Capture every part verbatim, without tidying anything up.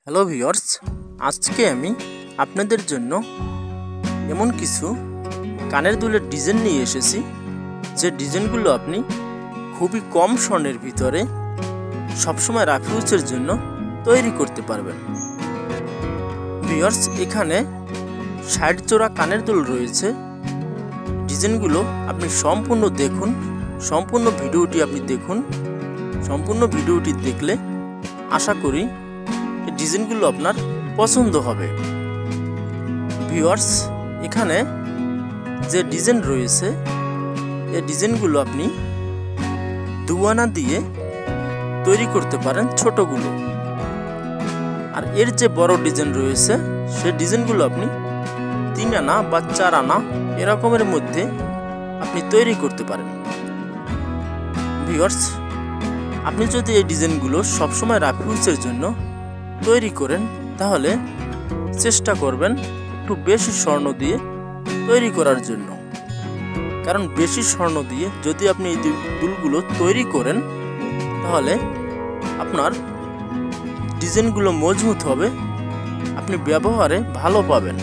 Hello viewers, আজকে আমি আপনাদের জন্য এমন কিছু কানের দুলের ডিজাইন নিয়ে এসেছি যে ডিজাইনগুলো আপনি খুবই কম স্বর্ণের ভিতরে সবসময় রাফ ইউজের জন্য তৈরি করতে পারবেন। ভিউয়ার্স, এখানে ষাট জোড়া কানের দুল রয়েছে। ডিজাইনগুলো আপনি সম্পূর্ণ দেখুন, সম্পূর্ণ ভিডিওটি আপনি দেখুন। সম্পূর্ণ ভিডিওটি দেখলে আশা করি এই ডিজাইনগুলো আপনার পছন্দ হবে। ভিউয়ার্স, এখানে যে ডিজাইন রয়েছে এই ডিজাইনগুলো আপনি দুয়ানা দিয়ে তৈরি করতে পারেন ছোটগুলো, আর এর যে বড় ডিজাইন রয়েছে সেই ডিজাইনগুলো আপনি তিন আনা বা চার আনা এরকমের মধ্যে আপনি তৈরি করতে পারেন। ভিউয়ার্স, আপনি যদি এই ডিজাইনগুলো সবসময় রাফ ইউজের জন্য তৈরি করেন তাহলে চেষ্টা করবেন একটু বেশি স্বর্ণ দিয়ে তৈরি করার জন্য, কারণ বেশি স্বর্ণ দিয়ে যদি আপনি এই দুলগুলো তৈরি করেন তাহলে আপনার ডিজাইনগুলো মজবুত হবে, আপনি ব্যবহারে ভালো পাবেন।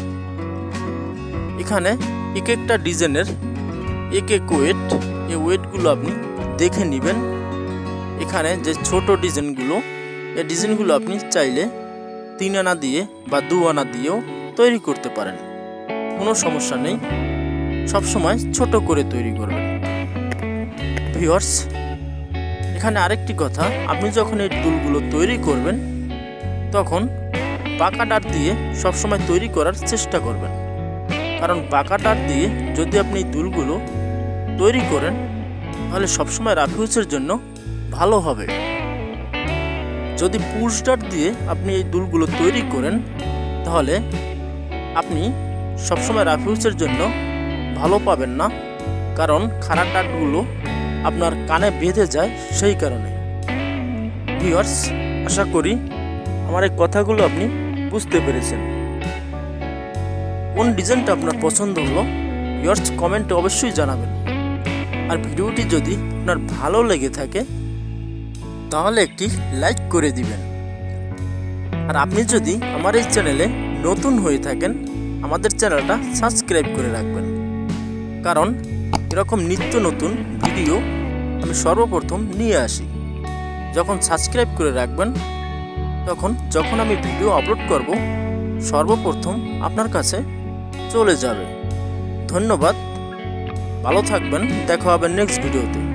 এখানে এক একটা ডিজাইনের এক এক ওয়েট, এই ওয়েটগুলো আপনি দেখে নেবেন। এখানে যে ছোট ডিজাইনগুলো, এই ডিজাইনগুলো আপনি চাইলে তিন আনা দিয়ে বা দু আনা দিয়েও তৈরি করতে পারেন, কোনো সমস্যা নেই। সবসময় ছোট করে তৈরি করবেন। ভিউয়ার্স, এখানে আরেকটি কথা, আপনি যখন এই দুলগুলো তৈরি করবেন তখন পাকা ডাট দিয়ে সবসময় তৈরি করার চেষ্টা করবেন, কারণ পাকা ডাট দিয়ে যদি আপনি এই দুলগুলো তৈরি করেন তাহলে সবসময় রাফ ইউজের জন্য ভালো হবে। যদি পুশ ডাট দিয়ে আপনি এই দুলগুলো তৈরি করেন তাহলে আপনি সবসময় রাফ ইউজের জন্য ভালো পাবেন না, কারণ খাড়া ডাটগুলো আপনার কানে বেঁধে যায় সেই কারণে। ভিউয়ার্স, আশা করি আমার এই কথাগুলো আপনি বুঝতে পেরেছেন। কোন ডিজাইনটা আপনার পছন্দ হলো ভিউয়ার্স কমেন্টে অবশ্যই জানাবেন। আর ভিডিওটি যদি আপনার ভালো লেগে থাকে তাহলে একটি লাইক করে দিবেন। আর আপনি যদি আমার এই চ্যানেলে নতুন হয়ে থাকেন আমাদের চ্যানেলটা সাবস্ক্রাইব করে রাখবেন, কারণ এরকম নিত্য নতুন ভিডিও আমি সর্বপ্রথম নিয়ে আসি। যখন সাবস্ক্রাইব করে রাখবেন তখন যখন আমি ভিডিও আপলোড করব সর্বপ্রথম আপনার কাছে চলে যাবে। ধন্যবাদ, ভালো থাকবেন, দেখা হবে নেক্সট ভিডিওতে।